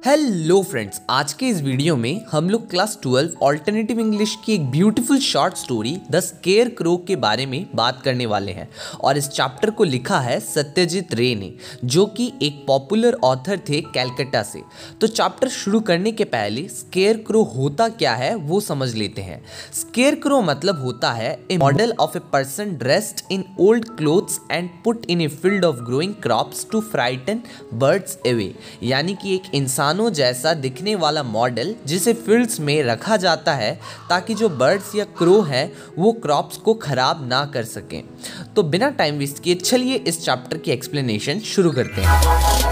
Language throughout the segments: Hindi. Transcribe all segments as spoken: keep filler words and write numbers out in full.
हेलो फ्रेंड्स, आज के इस वीडियो में हम लोग क्लास ट्वेल्व ऑल्टरनेटिव इंग्लिश की एक beautiful short story the scarecrow के बारे में बात करने वाले हैं। और इस चैप्टर को लिखा है सत्यजीत रे ने, जो कि एक पॉपुलर ऑथर थे कैलकाटा से। तो चैप्टर शुरू करने के पहले स्केयर क्रो होता क्या है वो समझ लेते हैं। स्केयर क्रो मतलब होता है a model of a person dressed in old clothes and put in a field of growing crops to frighten birds away, यानी कि एक इंसान जैसा दिखने वाला मॉडल जिसे फील्ड्स में रखा जाता है ताकि जो बर्ड्स या क्रो है वो क्रॉप्स को खराब ना कर सकें। तो बिना टाइम वेस्ट किए चलिए इस चैप्टर की एक्सप्लेनेशन शुरू करते हैं।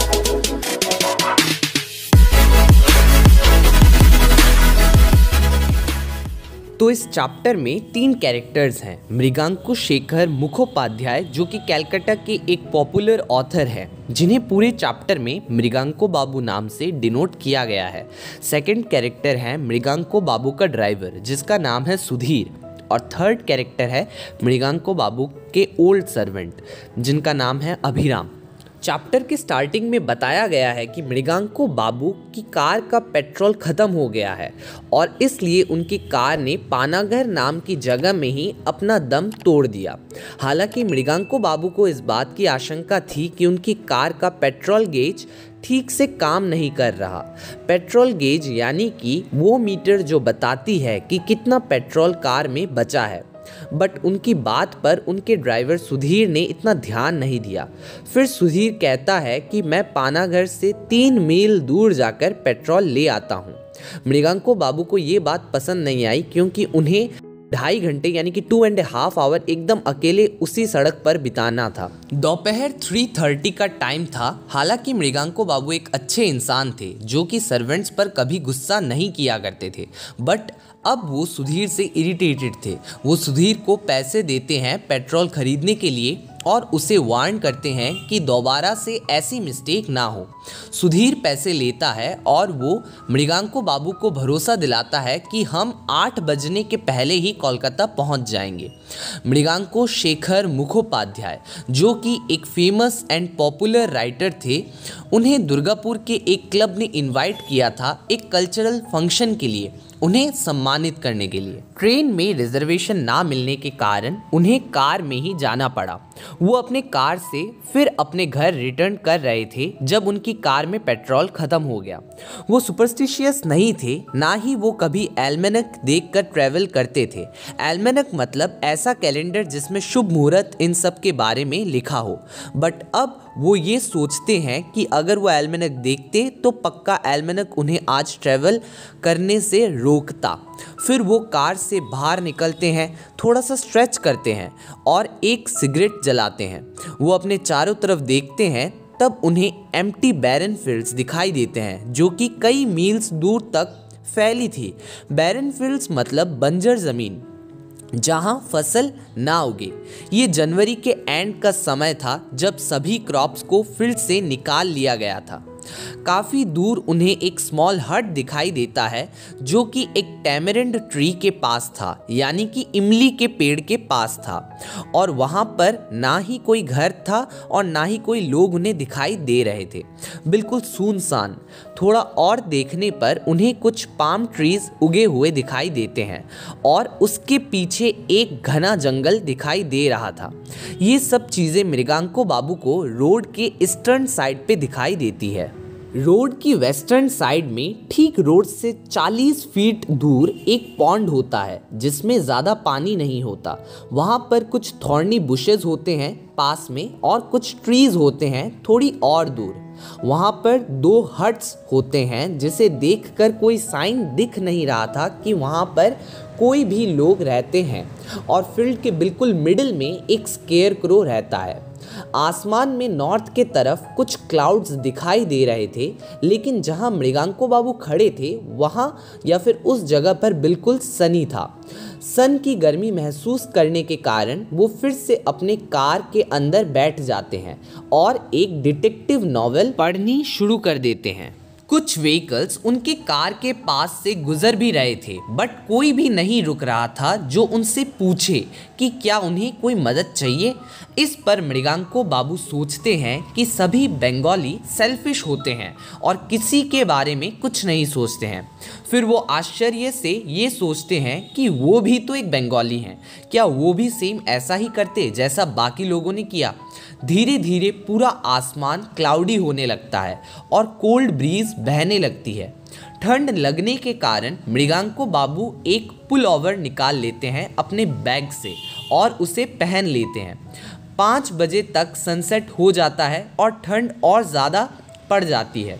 तो इस चैप्टर में तीन कैरेक्टर्स हैं। मृगांकु शेखर मुखोपाध्याय, जो कि कैलकाटा के एक पॉपुलर ऑथर है, जिन्हें पूरे चैप्टर में मृगांको बाबू नाम से डिनोट किया गया है। सेकंड कैरेक्टर है मृगांको बाबू का ड्राइवर, जिसका नाम है सुधीर। और थर्ड कैरेक्टर है मृगांको बाबू के ओल्ड सर्वेंट, जिनका नाम है अभिराम। चैप्टर के स्टार्टिंग में बताया गया है कि मृगांको बाबू की कार का पेट्रोल ख़त्म हो गया है और इसलिए उनकी कार ने पानागर नाम की जगह में ही अपना दम तोड़ दिया। हालांकि मृगांको बाबू को इस बात की आशंका थी कि उनकी कार का पेट्रोल गेज ठीक से काम नहीं कर रहा। पेट्रोल गेज यानी कि वो मीटर जो बताती है कि कितना पेट्रोल कार में बचा है। बट उनकी बात पर उनके ड्राइवर सुधीर ने इतना ध्यान नहीं दिया। फिर सुधीर कहता है कि मैं पानागर से तीन मील दूर जाकर पेट्रोल ले आता हूँ। मृगांको बाबू को ये बात पसंद नहीं आई, क्योंकि उन्हें ढाई घंटे यानी कि टू एंड हाफ आवर एकदम अकेले उसी सड़क पर बिताना था। दोपहर थ्री थर्टी का टाइम था। हालांकि मृगांको बाबू एक अच्छे इंसान थे, जो कि सर्वेंट्स पर कभी गुस्सा नहीं किया करते थे। बट अब वो सुधीर से इरिटेटेड थे। वो सुधीर को पैसे देते हैं पेट्रोल खरीदने के लिए और उसे वार्न करते हैं कि दोबारा से ऐसी मिस्टेक ना हो। सुधीर पैसे लेता है और वो मृगांको बाबू को भरोसा दिलाता है कि हम आठ बजने के पहले ही कोलकाता पहुंच जाएंगे। मृगांको शेखर मुखोपाध्याय, जो कि एक फेमस एंड पॉपुलर राइटर थे, उन्हें दुर्गापुर के एक क्लब ने इनवाइट किया था एक कल्चरल फंक्शन के लिए, उन्हें सम्मानित करने के लिए। ट्रेन में रिजर्वेशन ना मिलने के कारण उन्हें कार में ही जाना पड़ा। वो अपने कार से फिर अपने घर रिटर्न कर रहे थे जब उनकी कार में पेट्रोल खत्म हो गया। वो सुपरस्टिशियस नहीं थे, ना ही वो कभी एल्मेनक देखकर ट्रैवल करते थे। एल्मेनक मतलब ऐसा कैलेंडर जिसमें शुभ मुहूर्त इन सब के बारे में लिखा हो। बट अब वो ये सोचते हैं कि अगर वो एल्मेनक देखते तो पक्का एल्मेनक उन्हें आज ट्रैवल करने से रोकता। फिर वो कार से बाहर निकलते हैं, थोड़ा सा स्ट्रेच करते हैं और एक सिगरेट जलाते हैं। वो अपने चारों तरफ देखते हैं, तब उन्हें एम्प्टी बैरन फील्ड्स दिखाई देते हैं, जो कि कई मील्स दूर तक फैली थी। बैरन फील्ड्स मतलब बंजर ज़मीन जहां फसल ना उगे। ये जनवरी के एंड का समय था जब सभी क्रॉप्स को फील्ड से निकाल लिया गया था। काफ़ी दूर उन्हें एक स्मॉल हट दिखाई देता है, जो कि एक टैमरिंड ट्री के पास था, यानी कि इमली के पेड़ के पास था। और वहाँ पर ना ही कोई घर था और ना ही कोई लोग उन्हें दिखाई दे रहे थे, बिल्कुल सुनसान। थोड़ा और देखने पर उन्हें कुछ पाम ट्रीज उगे हुए दिखाई देते हैं और उसके पीछे एक घना जंगल दिखाई दे रहा था। ये सब चीज़ें मृगांको बाबू को रोड के ईस्टर्न साइड पे दिखाई देती है। रोड की वेस्टर्न साइड में ठीक रोड से चालीस फीट दूर एक पॉन्ड होता है, जिसमें ज़्यादा पानी नहीं होता। वहाँ पर कुछ थॉर्नी बुशेस होते हैं पास में और कुछ ट्रीज होते हैं थोड़ी और दूर। वहाँ पर दो हट्स होते हैं, जिसे देखकर कोई साइन दिख नहीं रहा था कि वहाँ पर कोई भी लोग रहते हैं। और फील्ड के बिल्कुल मिडिल में एक स्केयर क्रो रहता है। आसमान में नॉर्थ के तरफ कुछ क्लाउड्स दिखाई दे रहे थे, लेकिन जहां मृगांको बाबू खड़े थे वहां या फिर उस जगह पर बिल्कुल सनी था। सन की गर्मी महसूस करने के कारण वो फिर से अपने कार के अंदर बैठ जाते हैं और एक डिटेक्टिव नॉवेल पढ़नी शुरू कर देते हैं। कुछ व्हीकल्स उनके कार के पास से गुजर भी रहे थे, बट कोई भी नहीं रुक रहा था जो उनसे पूछे कि क्या उन्हें कोई मदद चाहिए। इस पर मृगांको बाबू सोचते हैं कि सभी बंगाली सेल्फिश होते हैं और किसी के बारे में कुछ नहीं सोचते हैं। फिर वो आश्चर्य से ये सोचते हैं कि वो भी तो एक बंगाली हैं, क्या वो भी सेम ऐसा ही करते जैसा बाकी लोगों ने किया। धीरे धीरे पूरा आसमान क्लाउडी होने लगता है और कोल्ड ब्रीज बहने लगती है। ठंड लगने के कारण मृगांको बाबू एक पुल ओवर निकाल लेते हैं अपने बैग से और उसे पहन लेते हैं। पाँच बजे तक सनसेट हो जाता है और ठंड और ज़्यादा पड़ जाती है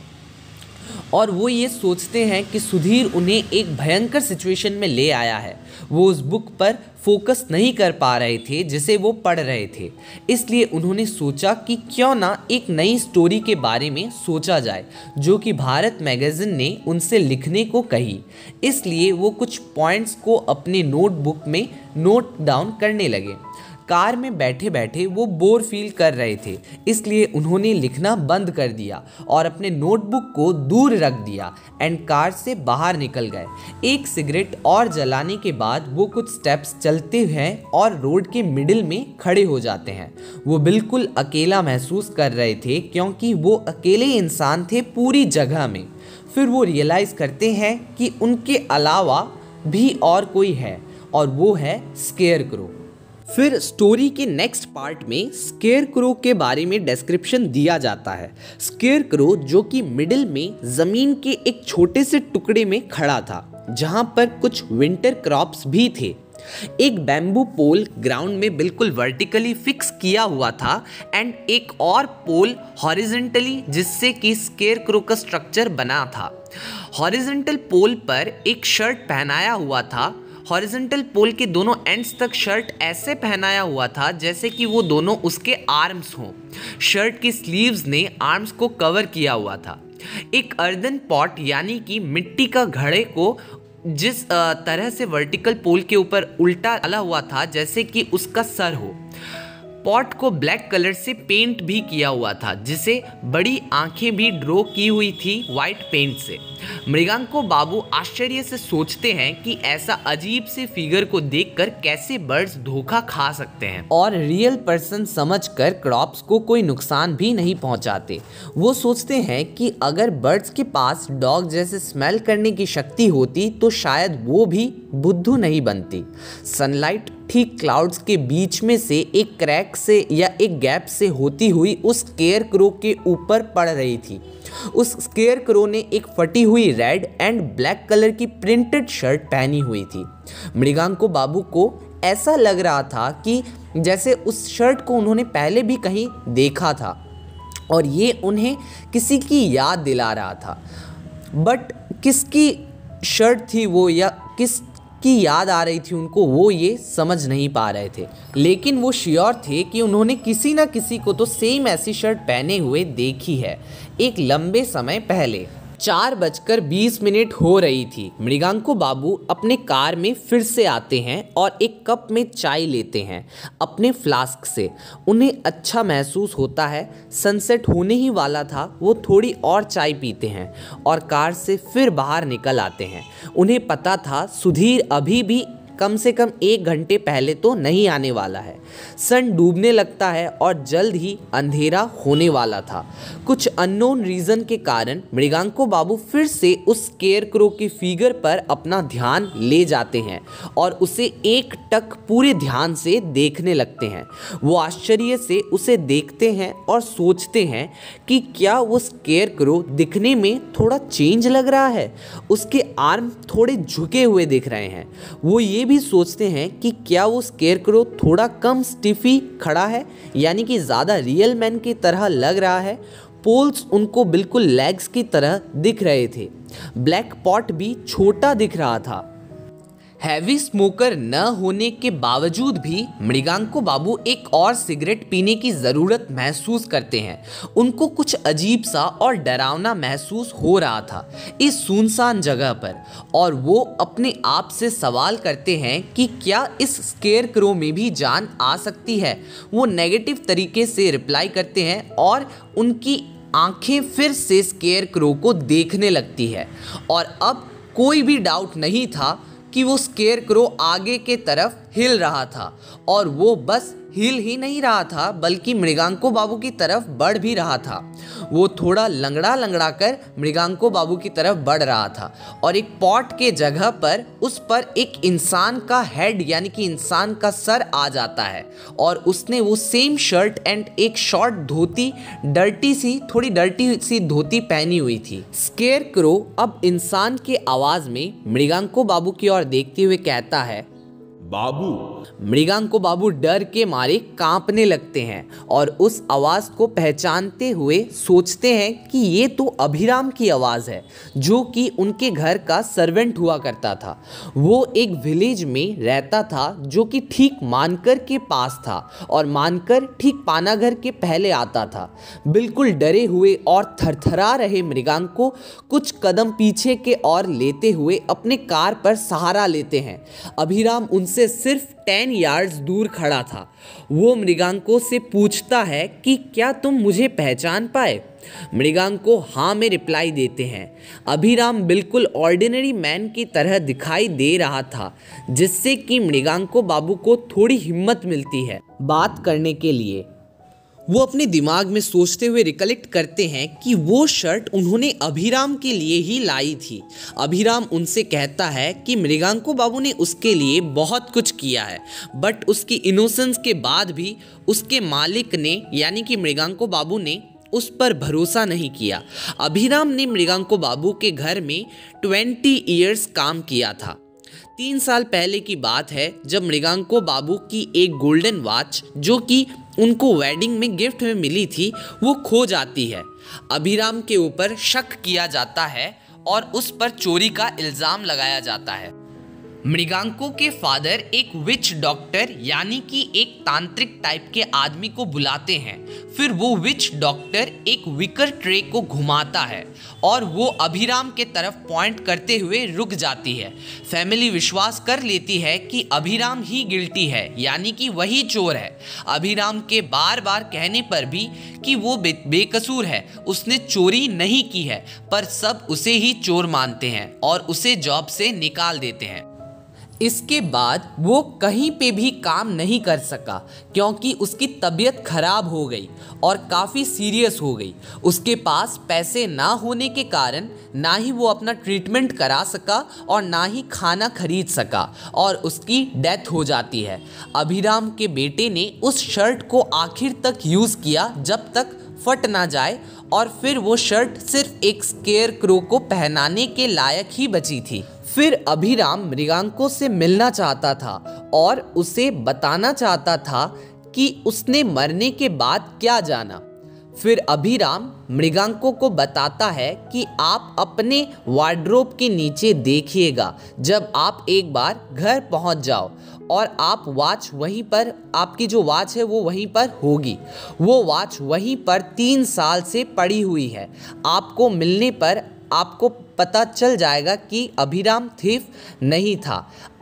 और वो ये सोचते हैं कि सुधीर उन्हें एक भयंकर सिचुएशन में ले आया है। वो उस बुक पर फोकस नहीं कर पा रहे थे जिसे वो पढ़ रहे थे, इसलिए उन्होंने सोचा कि क्यों ना एक नई स्टोरी के बारे में सोचा जाए जो कि भारत मैगज़ीन ने उनसे लिखने को कही। इसलिए वो कुछ पॉइंट्स को अपने नोटबुक में नोट डाउन करने लगे। कार में बैठे बैठे वो बोर फील कर रहे थे, इसलिए उन्होंने लिखना बंद कर दिया और अपने नोटबुक को दूर रख दिया एंड कार से बाहर निकल गए। एक सिगरेट और जलाने के बाद वो कुछ स्टेप्स चलते हैं और रोड के मिडिल में खड़े हो जाते हैं। वो बिल्कुल अकेला महसूस कर रहे थे क्योंकि वो अकेले इंसान थे पूरी जगह में। फिर वो रियलाइज़ करते हैं कि उनके अलावा भी और कोई है और वो है स्केयरक्रो। फिर स्टोरी के नेक्स्ट पार्ट में स्केयरक्रो के बारे में डिस्क्रिप्शन दिया जाता है। स्केयरक्रो जो कि मिडिल में ज़मीन के एक छोटे से टुकड़े में खड़ा था जहां पर कुछ विंटर क्रॉप्स भी थे। एक बैम्बू पोल ग्राउंड में बिल्कुल वर्टिकली फिक्स किया हुआ था एंड एक और पोल हॉरिजॉन्टली जिससे कि स्केयरक्रो का स्ट्रक्चर बना था। हॉरिजॉन्टल पोल पर एक शर्ट पहनाया हुआ था। हॉरिजॉन्टल पोल के दोनों एंड्स तक शर्ट ऐसे पहनाया हुआ था जैसे कि वो दोनों उसके आर्म्स हों। शर्ट की स्लीव्स ने आर्म्स को कवर किया हुआ था। एक अर्दन पॉट यानी कि मिट्टी का घड़े को जिस तरह से वर्टिकल पोल के ऊपर उल्टा डाला हुआ था जैसे कि उसका सर हो। पॉट को ब्लैक कलर से पेंट भी किया हुआ था जिसे बड़ी आंखें भी ड्रॉ की हुई थी वाइट पेंट से। मृगांको बाबू आश्चर्य से सोचते हैं कि ऐसा अजीब से फिगर को देखकर कैसे बर्ड्स धोखा खा सकते हैं और रियल पर्सन समझकर क्रॉप्स को कोई नुकसान भी नहीं पहुंचाते। वो सोचते हैं कि अगर बर्ड्स के पास डॉग जैसे स्मेल करने की शक्ति होती तो शायद वो भी बुद्धू नहीं बनती। सनलाइट ठीक क्लाउड्स के बीच में से एक क्रैक से या एक गैप से होती हुई उस स्केयरक्रो के ऊपर पड़ रही थी। उस स्केयरक्रो ने एक फटी हुई रेड एंड ब्लैक कलर की प्रिंटेड शर्ट पहनी हुई थी। मृगांको बाबू को ऐसा लग रहा था कि जैसे उस शर्ट को उन्होंने पहले भी कहीं देखा था और ये उन्हें किसी की याद दिला रहा था, बट किसकी शर्ट थी वो या किस की याद आ रही थी उनको वो ये समझ नहीं पा रहे थे। लेकिन वो श्योर थे कि उन्होंने किसी ना किसी को तो सेम ऐसी शर्ट पहने हुए देखी है एक लंबे समय पहले। चार बजकर बीस मिनट हो रही थी। मृगांको बाबू अपने कार में फिर से आते हैं और एक कप में चाय लेते हैं अपने फ्लास्क से। उन्हें अच्छा महसूस होता है। सनसेट होने ही वाला था। वो थोड़ी और चाय पीते हैं और कार से फिर बाहर निकल आते हैं। उन्हें पता था सुधीर अभी भी कम से कम एक घंटे पहले तो नहीं आने वाला है। सन डूबने लगता है और जल्द ही अंधेरा होने वाला था। कुछ अननोन रीज़न के कारण मृगांको बाबू फिर से उस स्केयरक्रो की फिगर पर अपना ध्यान ले जाते हैं और उसे एक टक पूरे ध्यान से देखने लगते हैं। वो आश्चर्य से उसे देखते हैं और सोचते हैं कि क्या वो स्केयरक्रो दिखने में थोड़ा चेंज लग रहा है। उसके आर्म थोड़े झुके हुए दिख रहे हैं। वो ये भी सोचते हैं कि क्या वो स्केयरक्रो थोड़ा कम स्टिफी खड़ा है, यानी कि ज़्यादा रियल मैन की तरह लग रहा है। पोल्स उनको बिल्कुल लेग्स की तरह दिख रहे थे। ब्लैक पॉट भी छोटा दिख रहा था। हैवी स्मोकर न होने के बावजूद भी मृगांको बाबू एक और सिगरेट पीने की ज़रूरत महसूस करते हैं। उनको कुछ अजीब सा और डरावना महसूस हो रहा था इस सुनसान जगह पर और वो अपने आप से सवाल करते हैं कि क्या इस स्केयरक्रो में भी जान आ सकती है। वो नेगेटिव तरीके से रिप्लाई करते हैं और उनकी आंखें फिर से स्केयरक्रो को देखने लगती है और अब कोई भी डाउट नहीं था कि वो स्केयरक्रो आगे के तरफ हिल रहा था और वो बस हिल ही नहीं रहा था बल्कि मृगांको बाबू की तरफ बढ़ भी रहा था। वो थोड़ा लंगड़ा लंगड़ा कर मृगांको बाबू की तरफ बढ़ रहा था और एक पॉट के जगह पर उस पर एक इंसान का हेड यानी कि इंसान का सर आ जाता है और उसने वो सेम शर्ट एंड एक शॉर्ट धोती, डर्टी सी थोड़ी डर्टी सी धोती पहनी हुई थी। स्केयरक्रो अब इंसान के आवाज में मृगांको बाबू की ओर देखते हुए कहता है, बाबू। मृगांको बाबू डर के मारे कांपने लगते हैं और उस आवाज को पहचानते हुए सोचते हैं कि ये तो अभिराम की आवाज है जो कि उनके घर का सर्वेंट हुआ करता था। वो एक विलेज में रहता था जो कि ठीक मानकर के पास था और मानकर ठीक पानागर के पहले आता था। बिल्कुल डरे हुए और थरथरा रहे मृगांको कुछ कदम पीछे के ओर लेते हुए अपने कार पर सहारा लेते हैं। अभिराम उनसे सिर्फ टेन यार्ड्स दूर खड़ा था। वो मृगांको से पूछता है कि क्या तुम मुझे पहचान पाए? मृगांको हाँ में रिप्लाई देते हैं। अभिराम बिल्कुल ऑर्डिनरी मैन की तरह दिखाई दे रहा था जिससे कि मृगांको बाबू को थोड़ी हिम्मत मिलती है बात करने के लिए। वो अपने दिमाग में सोचते हुए रिकलेक्ट करते हैं कि वो शर्ट उन्होंने अभिराम के लिए ही लाई थी। अभिराम उनसे कहता है कि मृगांको बाबू ने उसके लिए बहुत कुछ किया है बट उसकी इनोसेंस के बाद भी उसके मालिक ने यानी कि मृगांको बाबू ने उस पर भरोसा नहीं किया। अभिराम ने मृगांको बाबू के घर में ट्वेंटी ईयर्स काम किया था। तीन साल पहले की बात है जब मृगांको बाबू की एक गोल्डन वॉच जो कि उनको वेडिंग में गिफ्ट में मिली थी वो खो जाती है। अभिराम के ऊपर शक किया जाता है और उस पर चोरी का इल्ज़ाम लगाया जाता है। मृगांको के फादर एक विच डॉक्टर यानी कि एक तांत्रिक टाइप के आदमी को बुलाते हैं। फिर वो विच डॉक्टर एक विकर ट्रे को घुमाता है और वो अभिराम के तरफ पॉइंट करते हुए रुक जाती है। फैमिली विश्वास कर लेती है कि अभिराम ही गिल्टी है यानी कि वही चोर है। अभिराम के बार बार कहने पर भी कि वो बे, बेकसूर है, उसने चोरी नहीं की है, पर सब उसे ही चोर मानते हैं और उसे जॉब से निकाल देते हैं। इसके बाद वो कहीं पे भी काम नहीं कर सका क्योंकि उसकी तबीयत खराब हो गई और काफ़ी सीरियस हो गई। उसके पास पैसे ना होने के कारण ना ही वो अपना ट्रीटमेंट करा सका और ना ही खाना खरीद सका और उसकी डेथ हो जाती है। अभिराम के बेटे ने उस शर्ट को आखिर तक यूज़ किया जब तक फट ना जाए और फिर वो शर्ट सिर्फ एक स्केयरक्रो को पहनाने के लायक ही बची थी। फिर अभिराम मृगांको से मिलना चाहता था और उसे बताना चाहता था कि उसने मरने के बाद क्या जाना। फिर अभिराम मृगांको को बताता है कि आप अपने वार्डरोब के नीचे देखिएगा जब आप एक बार घर पहुंच जाओ और आप वॉच वहीं पर, आपकी जो वॉच है वो वहीं पर होगी। वो वॉच वहीं पर तीन साल से पड़ी हुई है। आपको मिलने पर आपको पता चल जाएगा कि अभिराम थीफ नहीं था।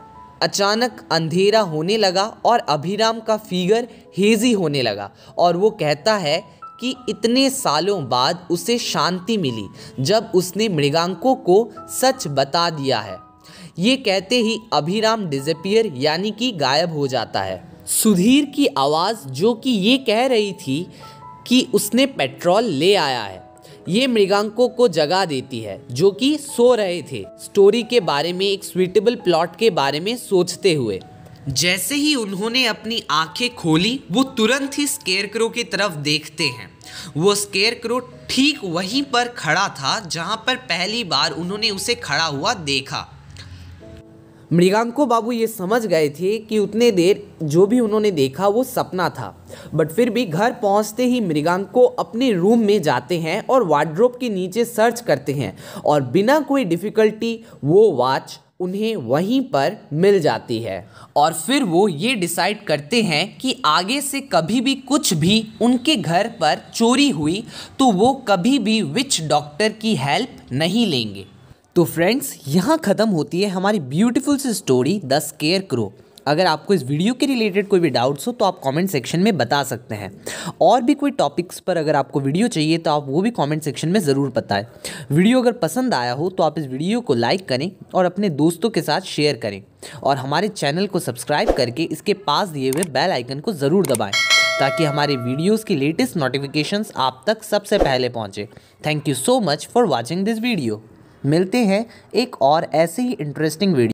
अचानक अंधेरा होने लगा और अभिराम का फिगर हेजी होने लगा और वो कहता है कि इतने सालों बाद उसे शांति मिली जब उसने मृगांको को सच बता दिया है। ये कहते ही अभिराम डिसअपीयर यानी कि गायब हो जाता है। सुधीर की आवाज़ जो कि ये कह रही थी कि उसने पेट्रोल ले आया है, ये मृगांको को जगा देती है जो कि सो रहे थे स्टोरी के बारे में, एक स्वीटेबल प्लॉट के बारे में सोचते हुए। जैसे ही उन्होंने अपनी आंखें खोली वो तुरंत ही स्केयरक्रो की तरफ देखते हैं। वो स्केयरक्रो ठीक वहीं पर खड़ा था जहां पर पहली बार उन्होंने उसे खड़ा हुआ देखा। मृगांको बाबू ये समझ गए थे कि उतने देर जो भी उन्होंने देखा वो सपना था, बट फिर भी घर पहुंचते ही मृगांको अपने रूम में जाते हैं और वार्डरोब के नीचे सर्च करते हैं और बिना कोई डिफ़िकल्टी वो वॉच उन्हें वहीं पर मिल जाती है। और फिर वो ये डिसाइड करते हैं कि आगे से कभी भी कुछ भी उनके घर पर चोरी हुई तो वो कभी भी विच डॉक्टर की हेल्प नहीं लेंगे। तो फ्रेंड्स, यहाँ ख़त्म होती है हमारी ब्यूटीफुल सी स्टोरी द स्केयरक्रो। अगर आपको इस वीडियो के रिलेटेड कोई भी डाउट्स हो तो आप कमेंट सेक्शन में बता सकते हैं। और भी कोई टॉपिक्स पर अगर आपको वीडियो चाहिए तो आप वो भी कमेंट सेक्शन में ज़रूर बताएं। वीडियो अगर पसंद आया हो तो आप इस वीडियो को लाइक करें और अपने दोस्तों के साथ शेयर करें और हमारे चैनल को सब्सक्राइब करके इसके पास दिए हुए बेल आइकन को ज़रूर दबाएं ताकि हमारे वीडियोज़ की लेटेस्ट नोटिफिकेशंस आप तक सबसे पहले पहुँचे। Thank you so much for watching this video. मिलते हैं एक और ऐसे ही इंटरेस्टिंग वीडियो।